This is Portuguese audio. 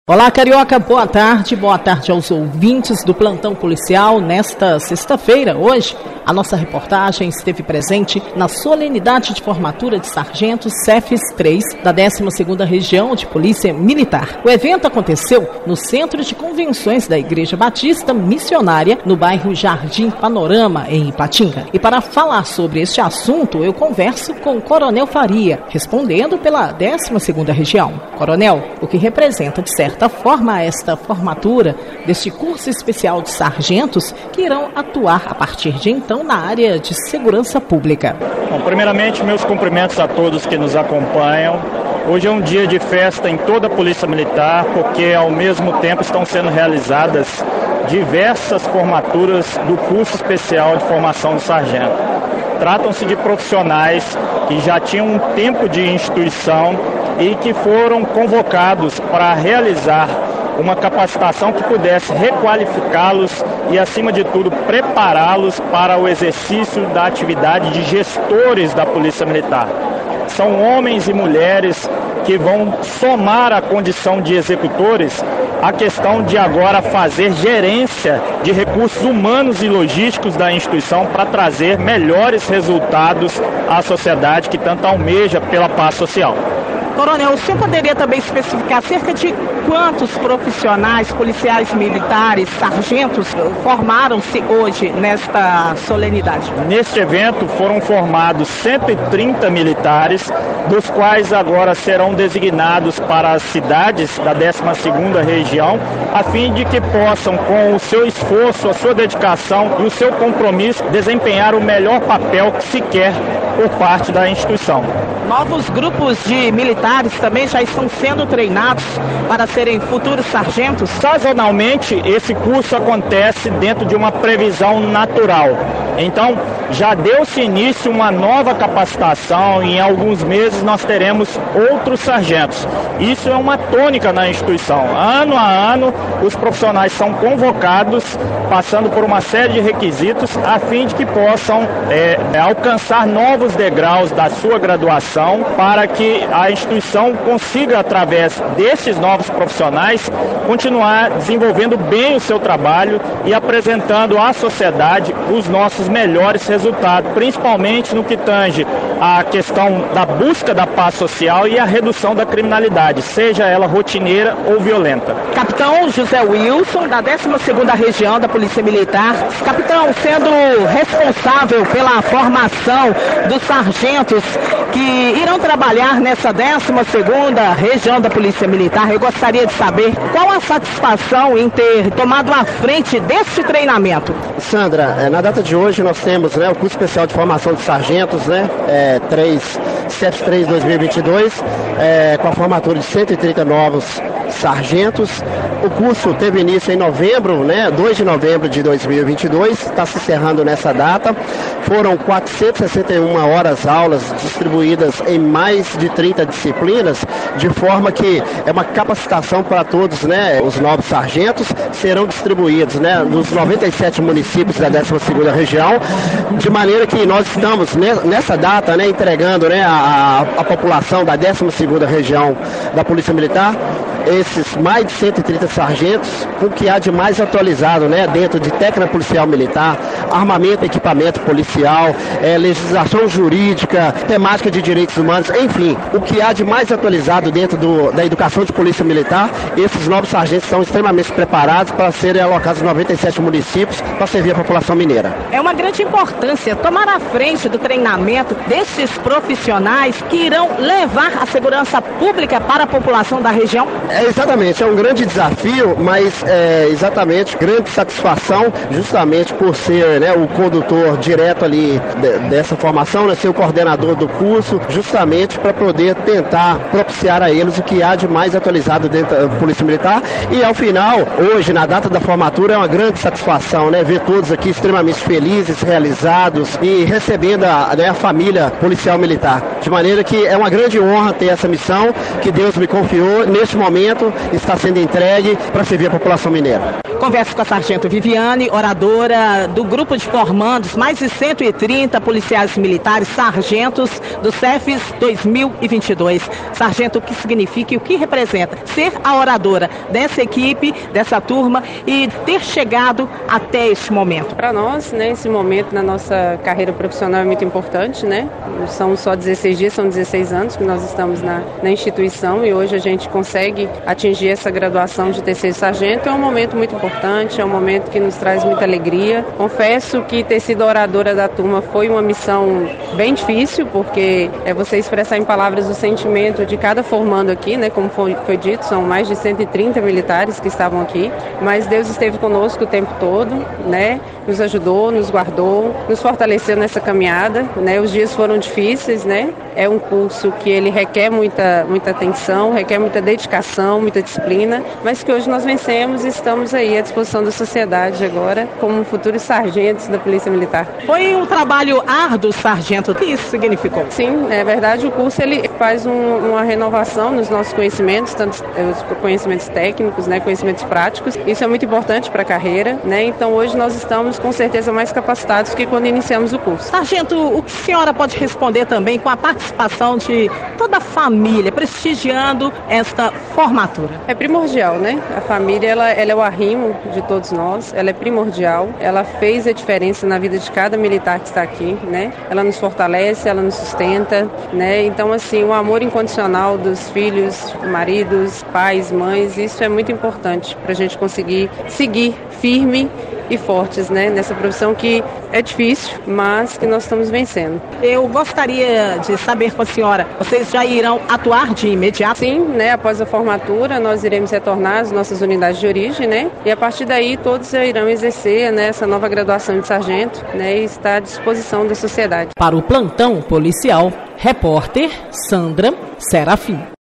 Olá, Carioca, boa tarde aos ouvintes do Plantão Policial. Nesta sexta-feira, hoje, a nossa reportagem esteve presente na solenidade de formatura de sargentos CEFES 3 da 12ª Região de Polícia Militar. O evento aconteceu no Centro de Convenções da Igreja Batista Missionária, no bairro Jardim Panorama, em Ipatinga. E para falar sobre este assunto, eu converso com o Coronel Faria, respondendo pela 12ª Região. Coronel, o que representa, de certa forma, esta formatura deste curso especial de sargentos que irão atuar a partir de então na área de segurança pública? Bom, primeiramente, meus cumprimentos a todos que nos acompanham. Hoje é um dia de festa em toda a Polícia Militar, porque ao mesmo tempo estão sendo realizadas diversas formaturas do curso especial de formação de sargento. Tratam-se de profissionais que já tinham um tempo de instituição e que foram convocados para realizar uma capacitação que pudesse requalificá-los e, acima de tudo, prepará-los para o exercício da atividade de gestores da Polícia Militar. São homens e mulheres que vão somar a condição de executores a questão de agora fazer gerência de recursos humanos e logísticos da instituição para trazer melhores resultados à sociedade que tanto almeja pela paz social. Coronel, o senhor poderia também especificar cerca de quantos profissionais, policiais militares, sargentos formaram-se hoje nesta solenidade? Neste evento foram formados 130 militares, dos quais agora serão designados para as cidades da 12ª Região, a fim de que possam, com o seu esforço, a sua dedicação e o seu compromisso, desempenhar o melhor papel que se quer por parte da instituição. Novos grupos de militares também já estão sendo treinados para serem futuros sargentos? Sazonalmente, esse curso acontece dentro de uma previsão natural. Então, já deu-se início uma nova capacitação e em alguns meses nós teremos outros sargentos. Isso é uma tônica na instituição. Ano a ano, os profissionais são convocados, passando por uma série de requisitos, a fim de que possam alcançar novos degraus da sua graduação, para que a instituição consiga, através desses novos profissionais, continuar desenvolvendo bem o seu trabalho e apresentando à sociedade os nossos melhores resultados, principalmente no que tange à questão da busca da paz social e a redução da criminalidade, seja ela rotineira ou violenta. Capitão José Wilson, da 12ª Região da Polícia Militar. Capitão, sendo responsável pela formação dos sargentos que irão trabalhar nessa 12ª Região da Polícia Militar, eu gostaria de saber qual a satisfação em ter tomado a frente desse treinamento. Sandra, na data de hoje nós temos o curso especial de formação de sargentos, CEFES 3 2022, com a formatura de 130 novos sargentos. O curso teve início em novembro, 2 de novembro de 2022, está se encerrando nessa data. Foram 461 horas aulas distribuídas em mais de 30 disciplinas, de forma que é uma capacitação para todos, os novos sargentos serão distribuídos, nos 97 municípios da 12ª Região, de maneira que nós estamos nessa data, entregando, a população da 12ª Região da Polícia Militar esses mais de 130 sargentos, com o que há de mais atualizado, dentro de técnica policial militar, armamento e equipamento policial, legislação jurídica, temática de direitos humanos, enfim, o que há de mais atualizado dentro da educação de polícia militar. Esses novos sargentos estão extremamente preparados para serem alocados em 97 municípios para servir a população mineira. É uma grande importância tomar a frente do treinamento desses profissionais que irão levar a segurança pública para a população da região. Exatamente, é um grande desafio, mas exatamente grande satisfação, justamente por ser o condutor direto ali dessa formação, ser o coordenador do curso, justamente para poder tentar propiciar a eles o que há de mais atualizado dentro da Polícia Militar. E ao final, hoje, na data da formatura, é uma grande satisfação, ver todos aqui extremamente felizes, realizados e recebendo a família policial militar. De maneira que é uma grande honra ter essa missão que Deus me confiou neste momento equipamento está sendo entregue para servir a população mineira. Converso com a Sargento Viviane, oradora do grupo de formandos, mais de 130 policiais militares, sargentos do CEFES 2022. Sargento, o que significa e o que representa ser a oradora dessa equipe, dessa turma e ter chegado até este momento? Para nós, né, esse momento na nossa carreira profissional é muito importante, né? Não são só 16 dias, são 16 anos que nós estamos na instituição e hoje a gente consegue atingir essa graduação de terceiro sargento. É um momento muito importante, é um momento que nos traz muita alegria. Confesso que ter sido oradora da turma foi uma missão bem difícil, porque é você expressar em palavras o sentimento de cada formando aqui, né? Como foi dito, são mais de 130 militares que estavam aqui, mas Deus esteve conosco o tempo todo, né? Nos ajudou, nos guardou, nos fortaleceu nessa caminhada, né? Os dias foram difíceis, né? É um curso que ele requer muita atenção, requer muita dedicação, muita disciplina, mas que hoje nós vencemos e estamos aí à disposição da sociedade agora, como futuros sargentos da Polícia Militar. Foi um trabalho árduo, sargento. O que isso significou? Sim, é verdade, o curso ele faz uma renovação nos nossos conhecimentos, tanto os conhecimentos técnicos, né, conhecimentos práticos. Isso é muito importante para a carreira, né? Então hoje nós estamos com certeza mais capacitados que quando iniciamos o curso. Sargento, o que a senhora pode responder também com a participação de toda a família, prestigiando esta formatura? É primordial, né? A família ela é o arrimo de todos nós, ela é primordial, ela fez a diferença na vida de cada militar que está aqui, né? Ela nos fortalece, ela nos sustenta, né? Então, assim, o amor incondicional dos filhos, maridos, pais, mães, isso é muito importante para a gente conseguir seguir firme e fortes, né? Nessa profissão que é difícil, mas que nós estamos vencendo. Eu gostaria de saber com a senhora, vocês já irão atuar de imediato? Sim, né? Após a formatura, nós iremos retornar às nossas unidades de origem, né? E a partir daí todos irão exercer, né, essa nova graduação de sargento, né? E estar à disposição da sociedade. Para o Plantão Policial, repórter Sandra Serafim.